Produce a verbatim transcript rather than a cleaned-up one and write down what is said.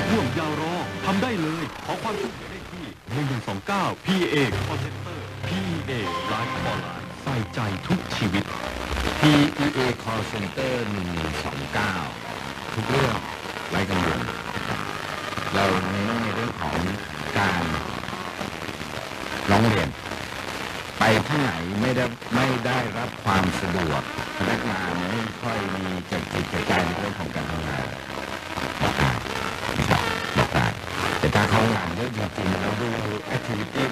ห่วงยาวรอทำได้เลยขอความช่วยเหลือได้ที่หนึ่งหนึ่งสองเก้า พี เอ Call Center พี เอ ไลฟ์ออนไลน์ใส่ใจทุกชีวิตพี อี เอ Call Center หนึ่งหนึ่งสองเก้าทุกเรื่องไร้กังวลเราในเรื่องในเรื่องของการร้องเรียนไปที่ไหนไม่ได้ไม่ได้รับความสะดวกพนักงานไม่ค่อยมีจัดจิตจัดใจในเรื่องของการทำงานบอกได้นะครับบอกได้แต่ถ้าเขางานเยอะจริงๆเราดูแอคทิวิตี้